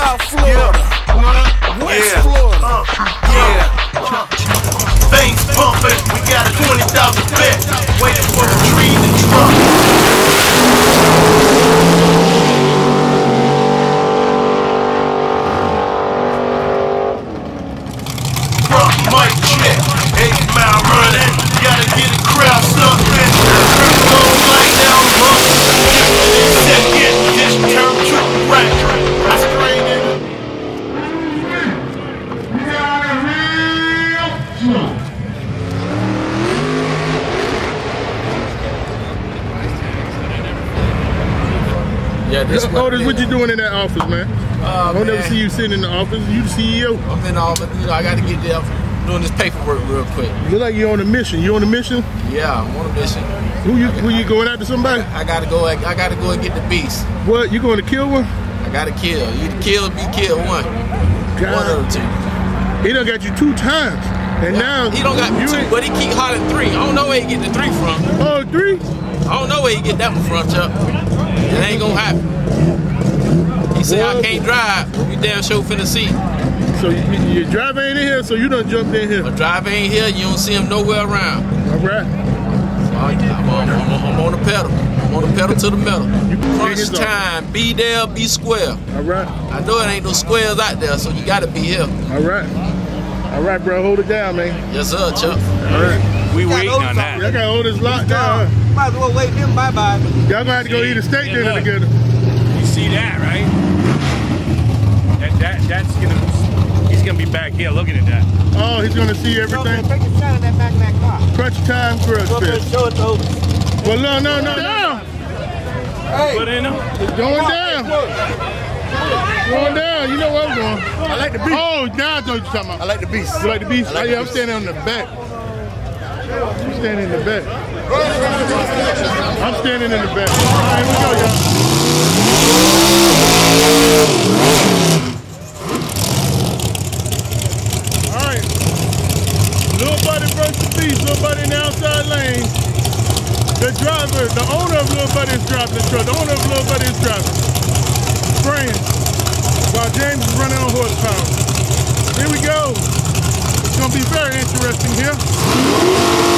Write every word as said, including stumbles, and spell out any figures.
South Florida, Yeah. West Yeah. Florida. Uh, yeah. Veins pumping, we got a twenty thousand bet. Waiting for the tree to drop. Front mic check, eight mile running. Gotta get a crowd something. Crypto like now, huh? Second, this turn to right. I straight in. Yeah, this Otis, what, what you doing in that office, man? Uh, I don't man. never see you sitting in the office. You the C E O. I'm in the office. You know, I got to get there. I'm doing this paperwork real quick. You look like you're on a mission. You on a mission? Yeah, I'm on a mission. Who you? Who you going after somebody? I gotta go. I gotta go and get the beast. What? You going to kill one? I gotta kill. You either kill or be killed. One. God. One of the two. He done got you two times, and now He don't got me you two, ain't- but he keep hollering three. I don't know where he get the three from. Oh, three? I don't know where he get that one from, Chuck. It ain't gonna happen. He said I What? can't drive, but we damn sure finna see. So you, your driver ain't in here, so you done jumped in here. The driver ain't here. You don't see him nowhere around. All right. So I, I'm, on, I'm, on, I'm on the pedal. I'm on the pedal to the metal. You can Crunch take his time. Be there. Be square. All right. I know it ain't no squares out there, so you gotta be here. All right. All right, bro. Hold it down, man. Yes, sir, Chuck. All right. We waiting on that. Y'all got all this locked down. Might as well wait him bye-bye. Y'all gonna have to go eat a steak Yeah, dinner look. together. You see that, right? That, that that's gonna he's gonna be back here looking at that. Oh, he's gonna see everything. Take a shot of that back of that car. Crunch time grudge fest. Show it to Otis. Well, no, no, no, no. Hey, Put in him. It's going down. Going down. You know where I'm going. I like the beast. Oh, now I know what you're talking about. I like the beast. You like the beast? I like Oh, yeah, the I'm beast. standing on the back. I'm standing in the back. I'm standing in the back. All right, here we go, y'all. All right. Lil Buddy versus the beast. Lil Buddy in the outside lane. The driver, the owner of Lil Buddy is driving the truck. The owner of Lil Buddy is driving. Spraying. While James is running on horsepower. Here we go. It's gonna be very interesting here.